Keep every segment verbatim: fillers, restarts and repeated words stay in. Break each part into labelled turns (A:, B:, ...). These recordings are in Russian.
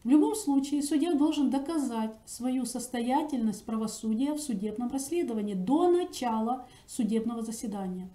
A: В любом случае, судья должен доказать свою состоятельность правосудия в судебном расследовании до начала судебного заседания.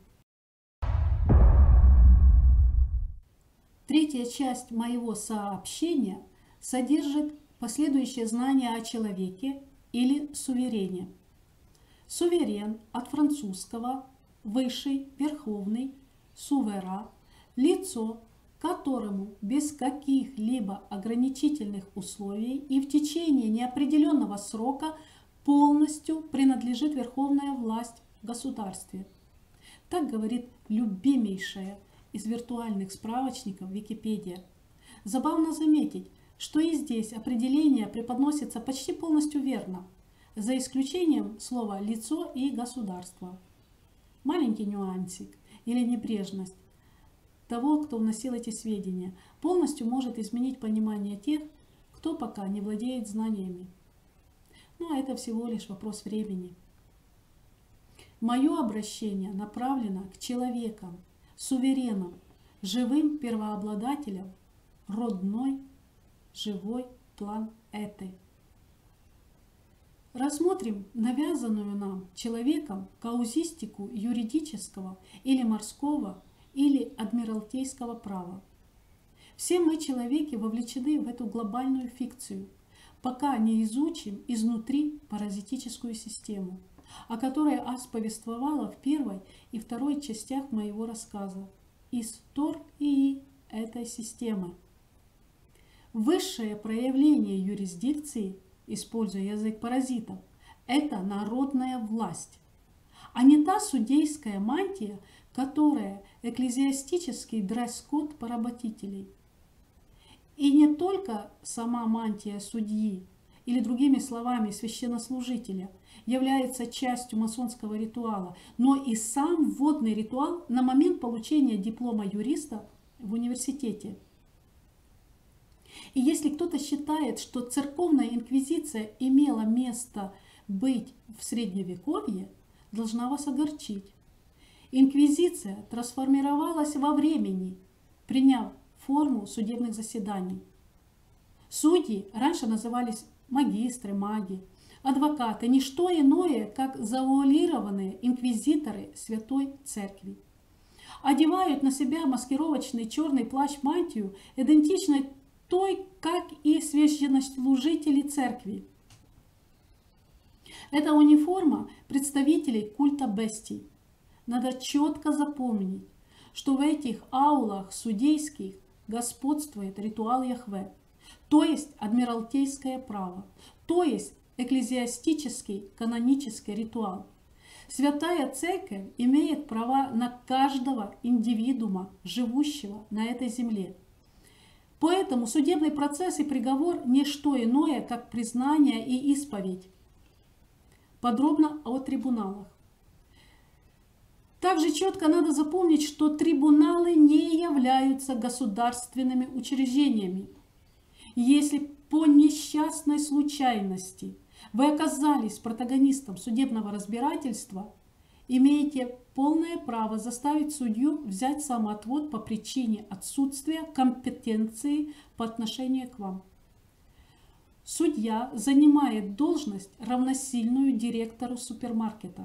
A: Третья часть моего сообщения содержит последующее знание о человеке или суверене. Суверен от французского высший, верховный, сувера, лицо, которому без каких-либо ограничительных условий и в течение неопределенного срока полностью принадлежит верховная власть в государстве. Так говорит любимейшая из виртуальных справочников Википедия. Забавно заметить, что и здесь определение преподносится почти полностью верно, за исключением слова «лицо» и «государство». Маленький нюансик или небрежность того, кто вносил эти сведения, полностью может изменить понимание тех, кто пока не владеет знаниями. Ну а это всего лишь вопрос времени. Мое обращение направлено к человекам, суверенам, живым первообладателям, родной, живой планеты. Рассмотрим навязанную нам человеком каузистику юридического или морского или адмиралтейского права. Все мы, человеки, вовлечены в эту глобальную фикцию, пока не изучим изнутри паразитическую систему, о которой Ас повествовала в первой и второй частях моего рассказа, истории этой системы. Высшее проявление юрисдикции, используя язык паразитов, это народная власть, а не та судейская мантия, которая экклезиастический дресс-код поработителей. И не только сама мантия судьи, или другими словами священнослужителя, является частью масонского ритуала, но и сам вводный ритуал на момент получения диплома юриста в университете. И если кто-то считает, что церковная инквизиция имела место быть в Средневековье, должна вас огорчить. Инквизиция трансформировалась во времени, приняв форму судебных заседаний. Судьи раньше назывались магистры, маги, адвокаты, не что иное, как заулированные инквизиторы Святой Церкви. Одевают на себя маскировочный черный плащ-мантию, идентичной той, как и священнослужители церкви. Это униформа представителей культа бестий. Надо четко запомнить, что в этих аулах судейских господствует ритуал Яхве, то есть адмиралтейское право, то есть экклезиастический канонический ритуал. Святая Церковь имеет права на каждого индивидуума, живущего на этой земле. Поэтому судебный процесс и приговор – не что иное, как признание и исповедь. Подробно о трибуналах. Также четко надо запомнить, что трибуналы не являются государственными учреждениями. Если по несчастной случайности вы оказались протагонистом судебного разбирательства, имеете полное право заставить судью взять самоотвод по причине отсутствия компетенции по отношению к вам. Судья занимает должность, равносильную директору супермаркета.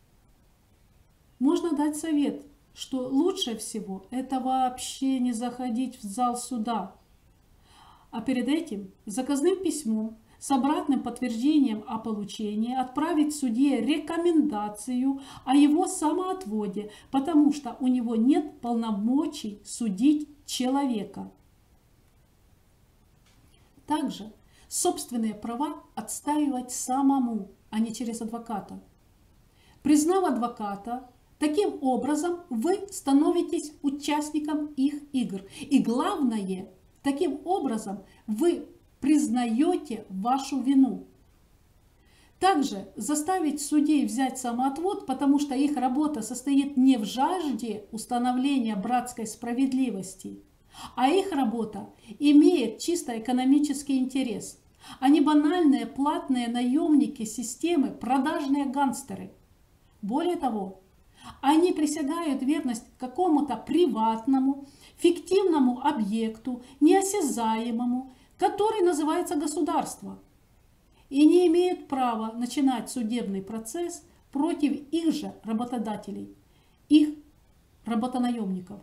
A: Можно дать совет, что лучше всего это вообще не заходить в зал суда, а перед этим заказным письмом с обратным подтверждением о получении отправить судье рекомендацию о его самоотводе, потому что у него нет полномочий судить человека. Также собственные права отстаивать самому, а не через адвоката. Признав адвоката, таким образом вы становитесь участником их игр. И главное, таким образом вы признаете вашу вину. Также заставить судей взять самоотвод, потому что их работа состоит не в жажде установления братской справедливости, а их работа имеет чисто экономический интерес, а не банальные платные наемники системы, продажные гангстеры. Более того, они присягают верность какому-то приватному, фиктивному объекту, неосязаемому, который называется государство, и не имеют права начинать судебный процесс против их же работодателей, их работонаемников.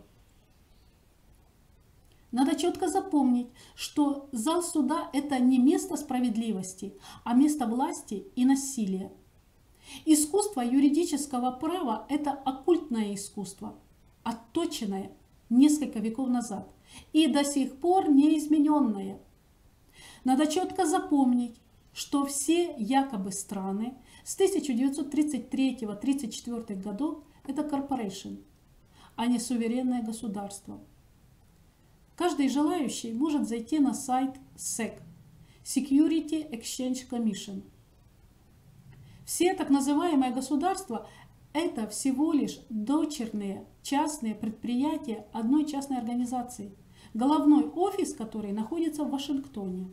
A: Надо четко запомнить, что зал суда – это не место справедливости, а место власти и насилия. Искусство юридического права – это оккультное искусство, отточенное несколько веков назад и до сих пор неизмененное. Надо четко запомнить, что все якобы страны с тысяча девятьсот тридцать третьего — тридцать четвёртого годов – это corporation, а не суверенное государство. Каждый желающий может зайти на сайт сек – Security Exchange Commission. Все так называемые государства – это всего лишь дочерние частные предприятия одной частной организации, головной офис которой находится в Вашингтоне.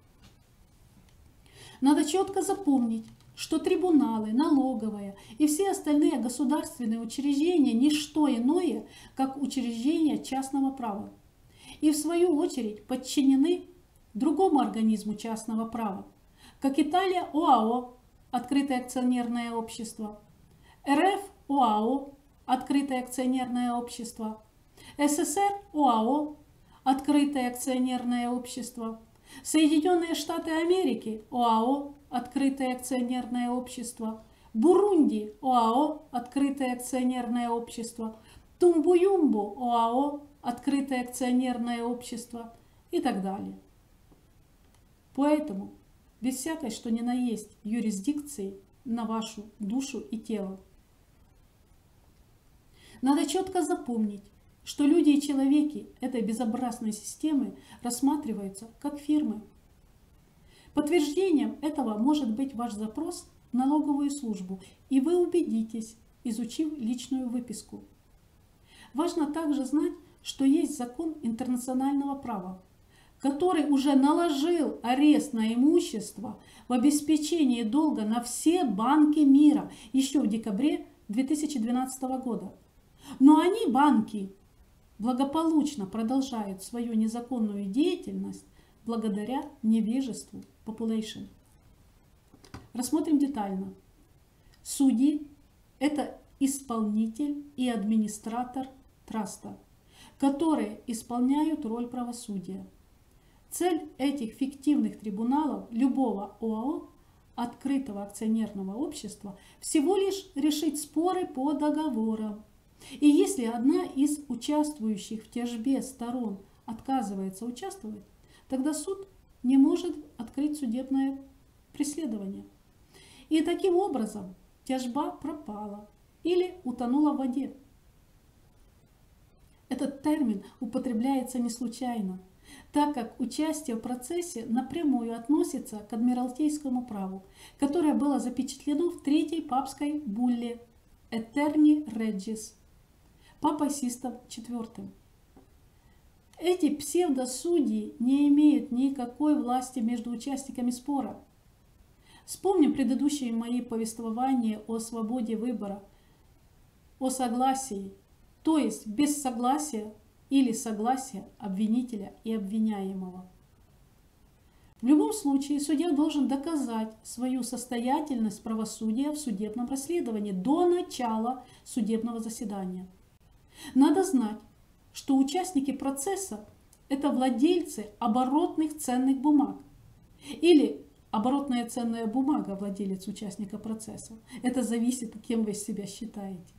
A: Надо четко запомнить, что трибуналы, налоговая и все остальные государственные учреждения – не что иное, как учреждения частного права. И в свою очередь подчинены другому организму частного права, как Италия ОАО, Открытое акционерное общество, РФ ОАО, Открытое акционерное общество, СССР ОАО, Открытое акционерное общество, Соединенные Штаты Америки ОАО, Открытое акционерное общество, Бурунди ОАО, Открытое акционерное общество, Тумбу-Юмбу ОАО, Открытое акционерное общество и так далее. Поэтому без всякой, что ни на есть, юрисдикции на вашу душу и тело. Надо четко запомнить, что люди и человеки этой безобразной системы рассматриваются как фирмы. Подтверждением этого может быть ваш запрос в налоговую службу, и вы убедитесь, изучив личную выписку. Важно также знать, что есть закон интернационального права, который уже наложил арест на имущество в обеспечении долга на все банки мира еще в декабре две тысячи двенадцатого года. Но они, банки, благополучно продолжают свою незаконную деятельность благодаря невежеству population. Рассмотрим детально. Судьи – это исполнитель и администратор траста, которые исполняют роль правосудия. Цель этих фиктивных трибуналов любого ОАО, открытого акционерного общества, всего лишь решить споры по договорам. И если одна из участвующих в тяжбе сторон отказывается участвовать, тогда суд не может открыть судебное преследование. И таким образом тяжба пропала или утонула в воде. Этот термин употребляется не случайно, так как участие в процессе напрямую относится к адмиралтейскому праву, которое было запечатлено в Третьей папской булле Eterni Regis Папой Систом четвёртым. Эти псевдосудьи не имеют никакой власти между участниками спора. Вспомним предыдущие мои повествования о свободе выбора, о согласии, то есть без согласия или согласия обвинителя и обвиняемого. В любом случае судья должен доказать свою состоятельность правосудия в судебном расследовании до начала судебного заседания. Надо знать, что участники процесса – это владельцы оборотных ценных бумаг. Или оборотная ценная бумага – владелец участника процесса. Это зависит, кем вы себя считаете.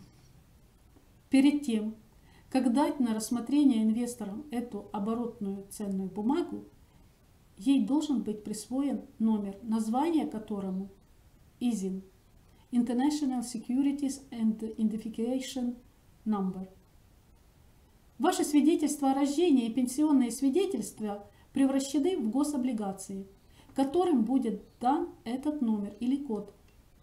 A: Перед тем, как дать на рассмотрение инвесторам эту оборотную ценную бумагу, ей должен быть присвоен номер, название которому I S I N – International Securities and Identification Number. Ваши свидетельства о рождении и пенсионные свидетельства превращены в гособлигации, которым будет дан этот номер или код.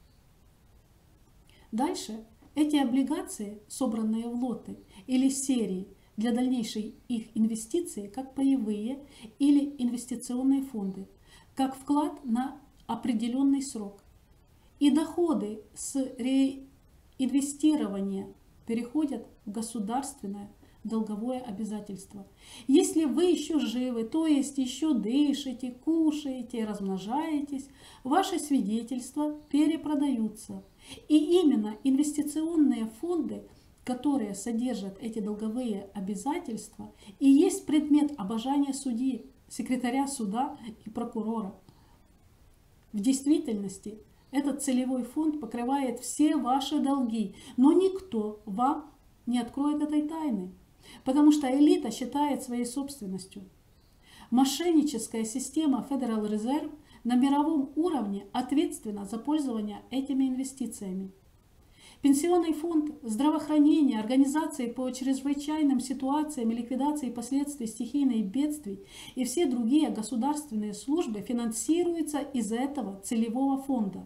A: Дальше эти облигации, собранные в лоты или серии для дальнейшей их инвестиции, как паевые или инвестиционные фонды, как вклад на определенный срок. И доходы с реинвестирования переходят в государственное долговое обязательство. Если вы еще живы, то есть еще дышите, кушаете, размножаетесь, ваши свидетельства перепродаются. И именно инвестиционные фонды, которые содержат эти долговые обязательства, и есть предмет обожания судьи, секретаря суда и прокурора. В действительности этот целевой фонд покрывает все ваши долги, но никто вам не откроет этой тайны, потому что элита считает своей собственностью. Мошенническая система Federal Reserve на мировом уровне ответственна за пользование этими инвестициями. Пенсионный фонд, здравоохранение, организации по чрезвычайным ситуациям и ликвидации последствий стихийных бедствий и все другие государственные службы финансируются из этого целевого фонда.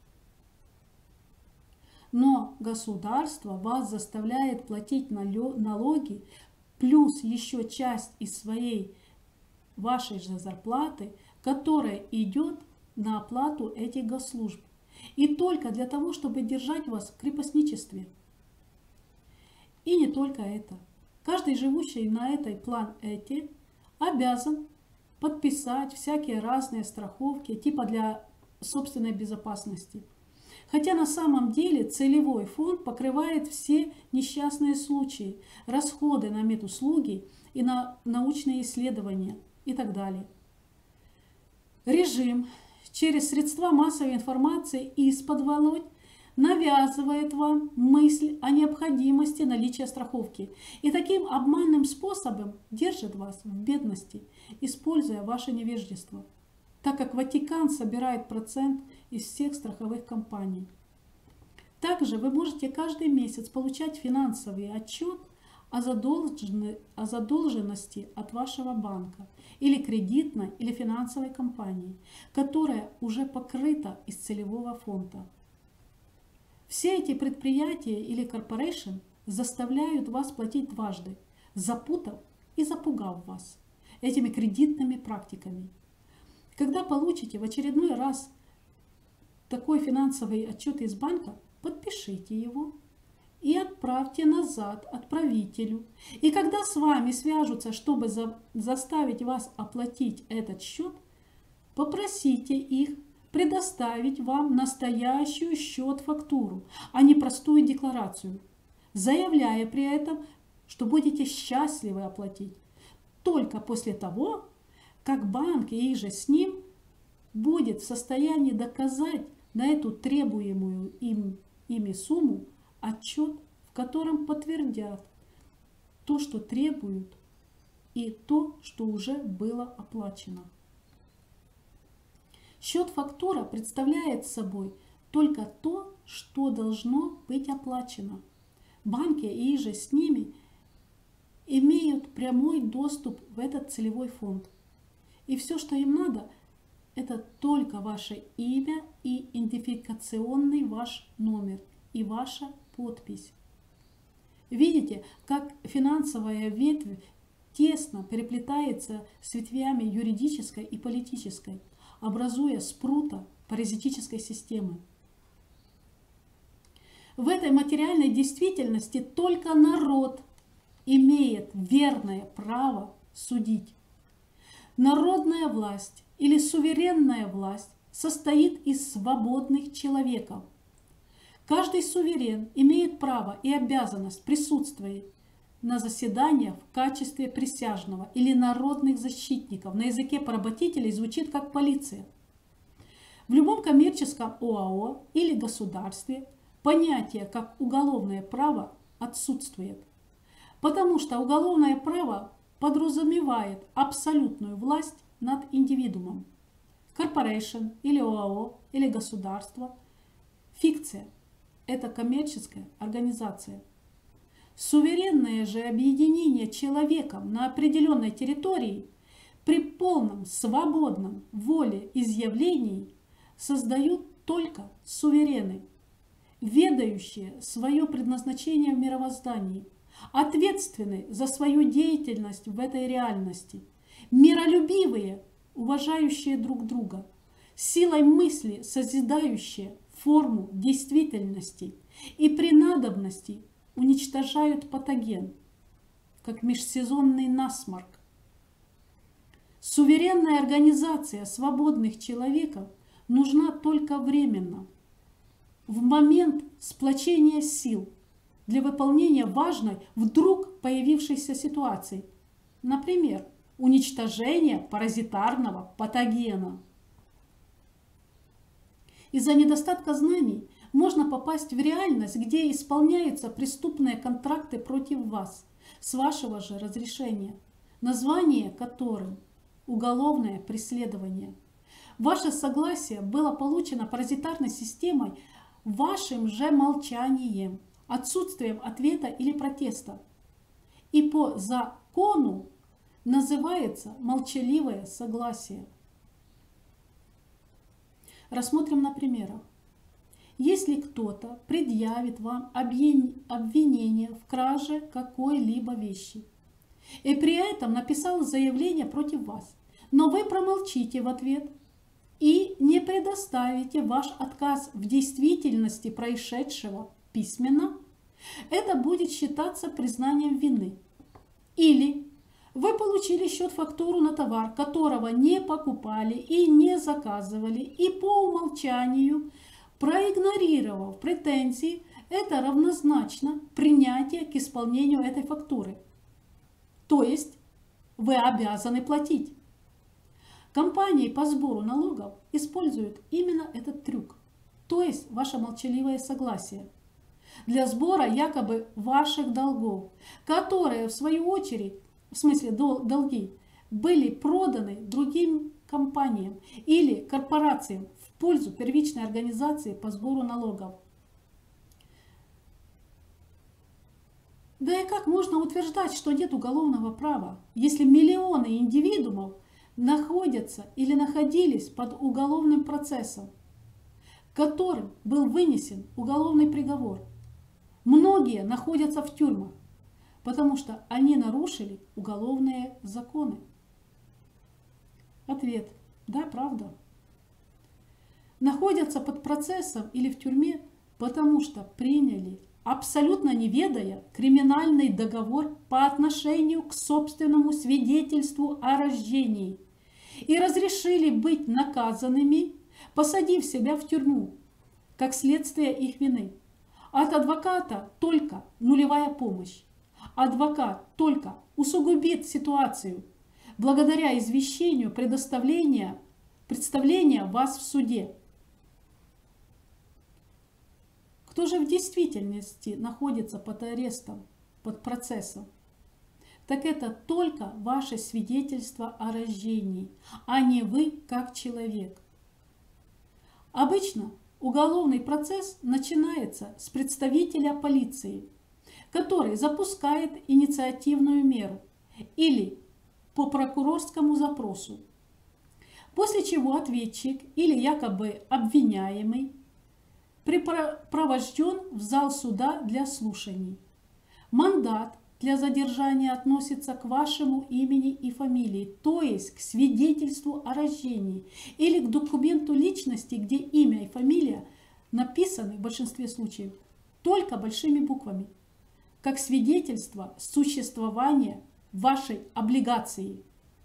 A: Но государство вас заставляет платить налоги, плюс еще часть из своей вашей же зарплаты, которая идет на оплату этих госслужб. И только для того, чтобы держать вас в крепостничестве. И не только это. Каждый живущий на этой планете обязан подписать всякие разные страховки, типа для собственной безопасности. Хотя на самом деле целевой фонд покрывает все несчастные случаи, расходы на медуслуги и на научные исследования и так далее. Режим через средства массовой информации из-под навязывает вам мысль о необходимости наличия страховки и таким обманным способом держит вас в бедности, используя ваше невежество, так как Ватикан собирает процент из всех страховых компаний. Также вы можете каждый месяц получать финансовый отчет о задолженности от вашего банка или кредитной или финансовой компании, которая уже покрыта из целевого фонда. Все эти предприятия или корпорации заставляют вас платить дважды, запутав и запугав вас этими кредитными практиками. Когда получите в очередной раз такой финансовый отчет из банка, подпишите его и отправьте назад отправителю. И когда с вами свяжутся, чтобы за, заставить вас оплатить этот счет, попросите их предоставить вам настоящую счет-фактуру, а не простую декларацию, заявляя при этом, что будете счастливы оплатить только после того, как банк и же с ним будет в состоянии доказать на эту требуемую им, ими сумму отчет, в котором подтвердят то, что требуют, и то, что уже было оплачено. Счет-фактура представляет собой только то, что должно быть оплачено. Банки и же с ними имеют прямой доступ в этот целевой фонд. И все, что им надо, это только ваше имя и идентификационный ваш номер и ваша подпись. Видите, как финансовая ветвь тесно переплетается с ветвями юридической и политической, образуя спрута паразитической системы. В этой материальной действительности только народ имеет верное право судить. Народная власть или суверенная власть состоит из свободных человеков. Каждый суверен имеет право и обязанность присутствовать на заседаниях в качестве присяжного или народных защитников. На языке поработителей звучит как полиция. В любом коммерческом ОАО или государстве понятие как уголовное право отсутствует, потому что уголовное право подразумевает абсолютную власть над индивидуумом. Корпорейшн или ОАО или государство – фикция, это коммерческая организация. Суверенное же объединение человеком на определенной территории при полном свободном волеизъявлении создают только суверены, ведающие свое предназначение в мировоздании, ответственны за свою деятельность в этой реальности, миролюбивые, уважающие друг друга, силой мысли созидающие форму действительности и при надобности уничтожают патоген, как межсезонный насморк. Суверенная организация свободных человеков нужна только временно, в момент сплочения сил для выполнения важной вдруг появившейся ситуации, например, уничтожения паразитарного патогена. Из-за недостатка знаний можно попасть в реальность, где исполняются преступные контракты против вас, с вашего же разрешения, название которым – уголовное преследование. Ваше согласие было получено паразитарной системой вашим же молчанием, отсутствием ответа или протеста. И по закону называется молчаливое согласие. Рассмотрим на примерах. Если кто-то предъявит вам обвинение в краже какой-либо вещи и при этом написал заявление против вас, но вы промолчите в ответ и не предоставите ваш отказ в действительности происшедшего письменно, это будет считаться признанием вины. Или вы получили счет-фактуру на товар, которого не покупали и не заказывали, и по умолчанию, проигнорировав претензии, это равнозначно принятию к исполнению этой фактуры. То есть вы обязаны платить. Компании по сбору налогов используют именно этот трюк, то есть ваше молчаливое согласие, для сбора якобы ваших долгов, которые в свою очередь, в смысле долги, были проданы другим компаниям или корпорациям в пользу первичной организации по сбору налогов. Да и как можно утверждать, что нет уголовного права, если миллионы индивидуумов находятся или находились под уголовным процессом, которым был вынесен уголовный приговор? Многие находятся в тюрьмах, потому что они нарушили уголовные законы. Ответ: да, правда. Находятся под процессом или в тюрьме, потому что приняли, абсолютно не ведая, криминальный договор по отношению к собственному свидетельству о рождении и разрешили быть наказанными, посадив себя в тюрьму, как следствие их вины. От адвоката только нулевая помощь. Адвокат только усугубит ситуацию благодаря извещению предоставления, представления вас в суде. Кто же в действительности находится под арестом, под процессом? Так это только ваше свидетельство о рождении, а не вы как человек. Обычно уголовный процесс начинается с представителя полиции, который запускает инициативную меру или по прокурорскому запросу, после чего ответчик или якобы обвиняемый припровожден в зал суда для слушаний. Мандат для задержания относится к вашему имени и фамилии, то есть к свидетельству о рождении или к документу личности, где имя и фамилия написаны в большинстве случаев только большими буквами, как свидетельство существования вашей облигации.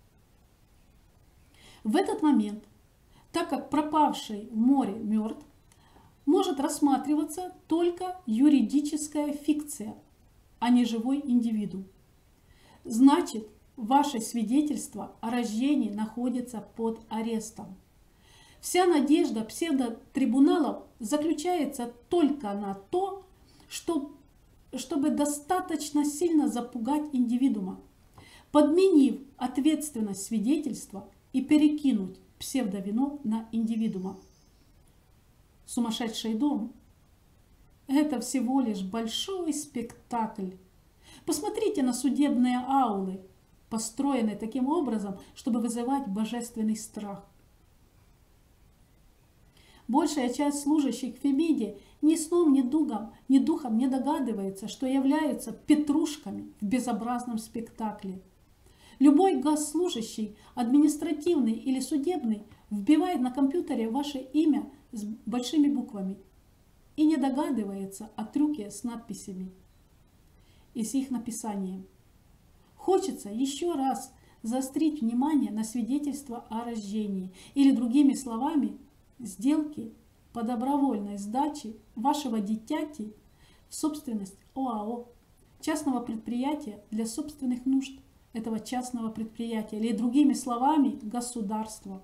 A: В этот момент, так как пропавший в море мертв, может рассматриваться только юридическая фикция, а не живой индивидуум. Значит, ваше свидетельство о рождении находится под арестом. Вся надежда псевдотрибуналов заключается только на то, что, чтобы достаточно сильно запугать индивидуума, подменив ответственность свидетельства и перекинуть псевдовину на индивидуума. Сумасшедший дом – это всего лишь большой спектакль. Посмотрите на судебные аулы, построенные таким образом, чтобы вызывать божественный страх. Большая часть служащих в Фемиде ни сном, ни духом, ни духом не догадывается, что являются петрушками в безобразном спектакле. Любой госслужащий, административный или судебный, вбивает на компьютере ваше имя с большими буквами и не догадывается о трюке с надписями и с их написанием. Хочется еще раз заострить внимание на свидетельство о рождении или, другими словами, сделки по добровольной сдаче вашего дитяти в собственность ОАО, частного предприятия для собственных нужд этого частного предприятия, или, другими словами, государства.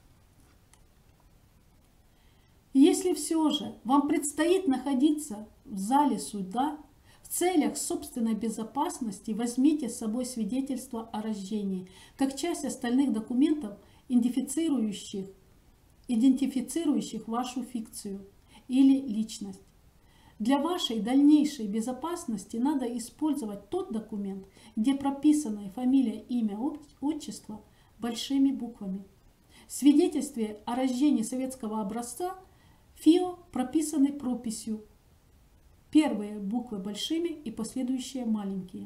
A: Если все же вам предстоит находиться в зале суда, в целях собственной безопасности возьмите с собой свидетельство о рождении, как часть остальных документов, идентифицирующих, идентифицирующих вашу фикцию или личность. Для вашей дальнейшей безопасности надо использовать тот документ, где прописаны фамилия, имя, отчество большими буквами. В свидетельстве о рождении советского образца ФИО прописаны прописью. Первые буквы большими и последующие маленькие.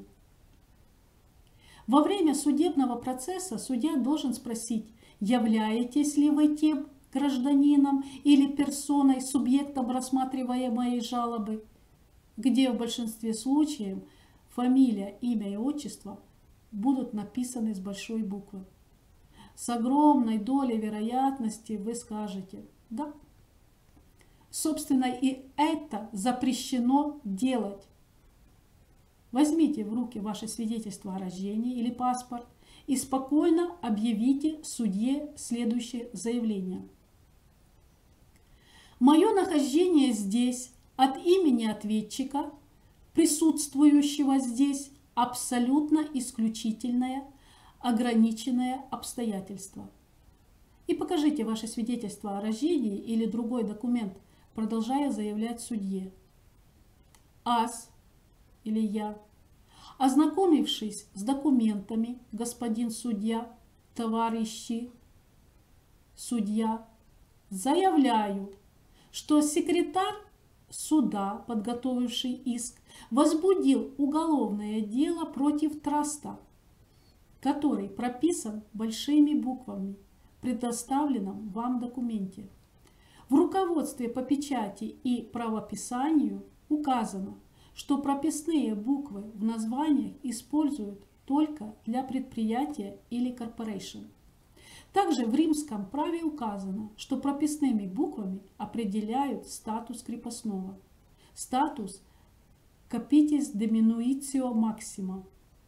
A: Во время судебного процесса судья должен спросить, являетесь ли вы тем гражданином или персоной, субъектом рассматриваемой жалобы, где в большинстве случаев фамилия, имя и отчество будут написаны с большой буквы. С огромной долей вероятности вы скажете «да». Собственно, и это запрещено делать. Возьмите в руки ваше свидетельство о рождении или паспорт и спокойно объявите судье следующее заявление. Мое нахождение здесь от имени ответчика, присутствующего здесь, абсолютно исключительное, ограниченное обстоятельство. И покажите ваше свидетельство о рождении или другой документ, продолжая заявлять судье. Аз или я, ознакомившись с документами, господин судья, товарищи судья, заявляю, что секретарь суда, подготовивший иск, возбудил уголовное дело против траста, который прописан большими буквами в предоставленном вам документе. В руководстве по печати и правописанию указано, что прописные буквы в названиях используют только для предприятия или корпорейшн. Также в римском праве указано, что прописными буквами определяют статус крепостного, статус capitis diminutio maxima.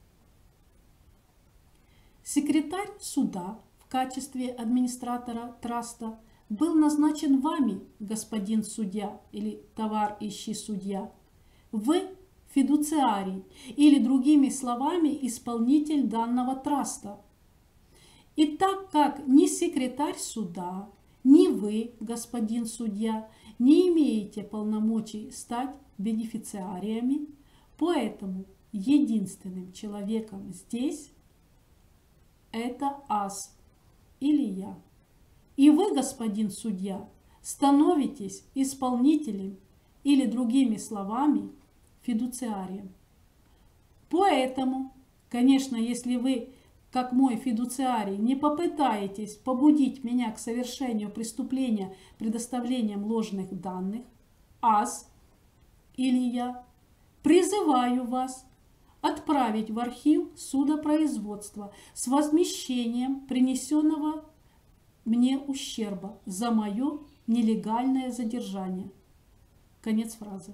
A: Секретарь суда в качестве администратора траста был назначен вами, господин судья или товарищи судья. Вы фидуциарий или, другими словами, исполнитель данного траста. И так как ни секретарь суда, ни вы, господин судья, не имеете полномочий стать бенефициариями, поэтому единственным человеком здесь это аз или я. И вы, господин судья, становитесь исполнителем или, другими словами, фидуциарием. Поэтому, конечно, если вы, как мой фидуциарий, не попытаетесь побудить меня к совершению преступления предоставлением ложных данных, аз или я, призываю вас отправить в архив судопроизводства с возмещением принесенного мне ущерба за мое нелегальное задержание. Конец фразы.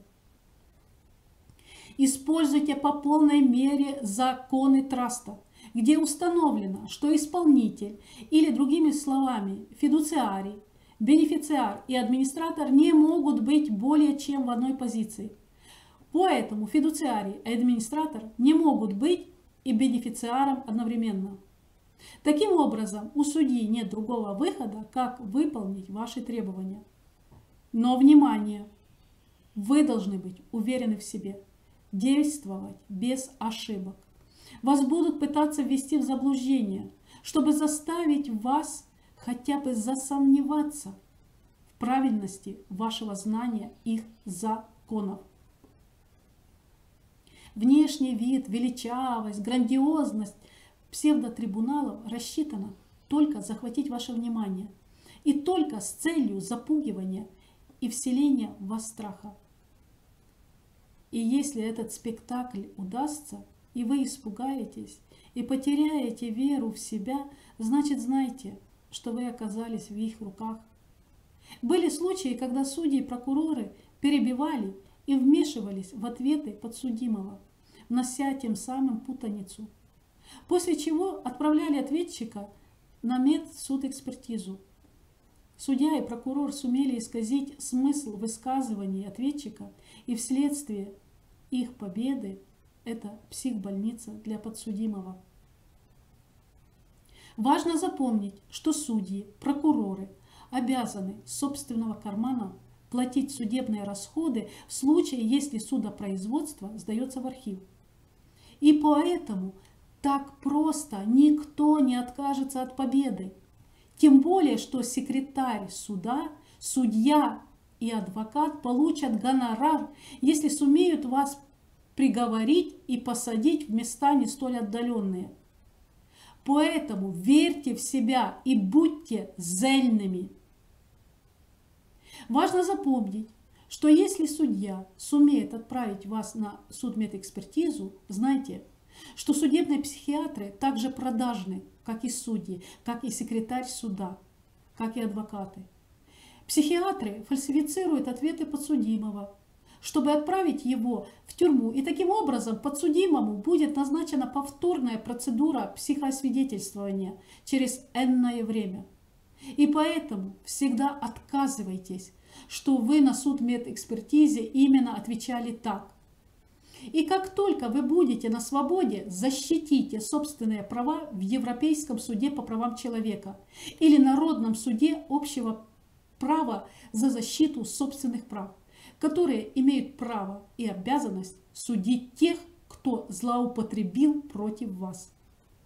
A: Используйте по полной мере законы траста, где установлено, что исполнитель или, другими словами, фидуциарий, бенефициар и администратор не могут быть более чем в одной позиции. Поэтому фидуциарий и администратор не могут быть и бенефициаром одновременно. Таким образом, у судьи нет другого выхода, как выполнить ваши требования. Но, внимание, вы должны быть уверены в себе, действовать без ошибок. Вас будут пытаться ввести в заблуждение, чтобы заставить вас хотя бы засомневаться в правильности вашего знания их законов. Внешний вид, величавость, грандиозность псевдотрибуналов рассчитана только захватить ваше внимание и только с целью запугивания и вселения в вас страха. И если этот спектакль удастся, и вы испугаетесь, и потеряете веру в себя, значит, знайте, что вы оказались в их руках. Были случаи, когда судьи и прокуроры перебивали и вмешивались в ответы подсудимого, внося тем самым путаницу, после чего отправляли ответчика на медсудэкспертизу. Судья и прокурор сумели исказить смысл высказываний ответчика, и вследствие их победы это психбольница для подсудимого. Важно запомнить, что судьи, прокуроры обязаны с собственного кармана платить судебные расходы в случае, если судопроизводство сдается в архив. И поэтому так просто никто не откажется от победы. Тем более, что секретарь суда, судья и адвокат получат гонорар, если сумеют вас приговорить и посадить в места не столь отдаленные. Поэтому верьте в себя и будьте зельными. Важно запомнить, что если судья сумеет отправить вас на судмедэкспертизу, знайте, что судебные психиатры также продажны, как и судьи, как и секретарь суда, как и адвокаты. Психиатры фальсифицируют ответы подсудимого, чтобы отправить его в тюрьму, и таким образом подсудимому будет назначена повторная процедура психоосвидетельствования через энное время. И поэтому всегда отказывайтесь, что вы на судмедэкспертизе именно отвечали так. И как только вы будете на свободе, защитите собственные права в Европейском суде по правам человека или Народном суде общего права за защиту собственных прав, которые имеют право и обязанность судить тех, кто злоупотребил против вас.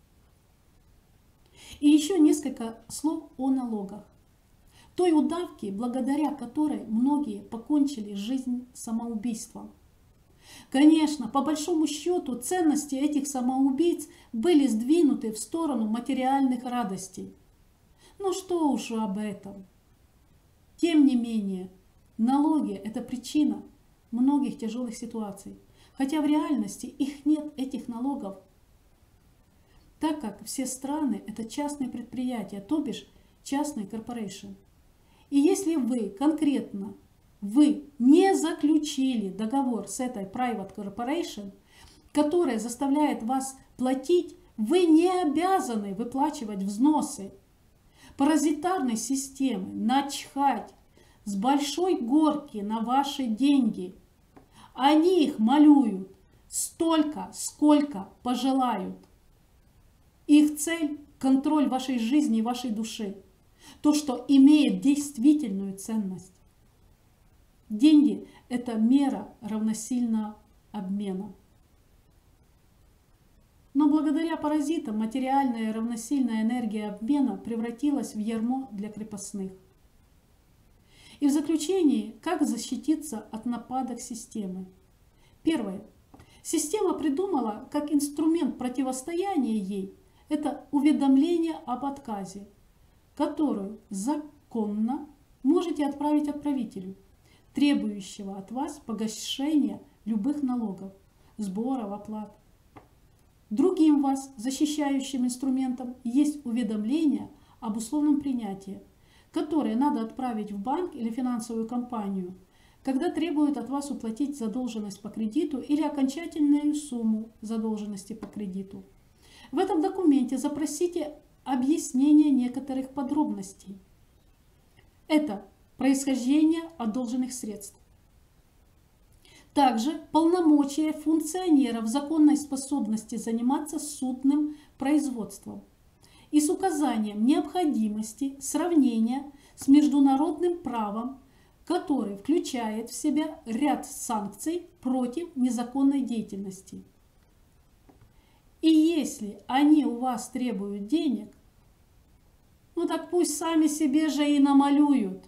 A: И еще несколько слов о налогах. Той удавке, благодаря которой многие покончили жизнь самоубийством. Конечно, по большому счету ценности этих самоубийц были сдвинуты в сторону материальных радостей. Ну что уж об этом. Тем не менее, налоги – это причина многих тяжелых ситуаций, хотя в реальности их нет, этих налогов, так как все страны – это частные предприятия, то бишь частные корпорации. И если вы конкретно, вы не заключили договор с этой private corporation, которая заставляет вас платить, вы не обязаны выплачивать взносы. Паразитарной системы начхать с большой горки на ваши деньги. Они их малюют столько, сколько пожелают. Их цель – контроль вашей жизни и вашей души. То, что имеет действительную ценность. Деньги – это мера равносильна обмена. Но благодаря паразитам материальная равносильная энергия обмена превратилась в ярмо для крепостных. И в заключении, как защититься от нападок системы? Первое. Система придумала как инструмент противостояния ей – это уведомление об отказе, которую законно можете отправить отправителю, требующего от вас погашения любых налогов, сборов, оплат. Другим вас защищающим инструментом есть уведомление об условном принятии, которое надо отправить в банк или финансовую компанию, когда требуют от вас уплатить задолженность по кредиту или окончательную сумму задолженности по кредиту. В этом документе запросите объяснение некоторых подробностей. Это происхождение одолженных средств. Также полномочия функционеров законной способности заниматься судным производством и с указанием необходимости сравнения с международным правом, который включает в себя ряд санкций против незаконной деятельности. И если они у вас требуют денег, ну так пусть сами себе же и намалюют.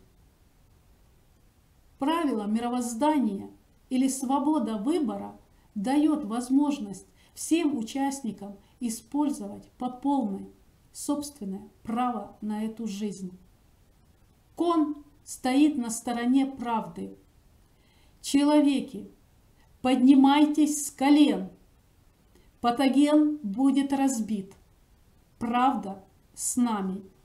A: Правило мировоздания или свобода выбора дает возможность всем участникам использовать по полной собственное право на эту жизнь. Кон стоит на стороне правды. Человеки, поднимайтесь с колен, Патоген будет разбит. Правда с нами.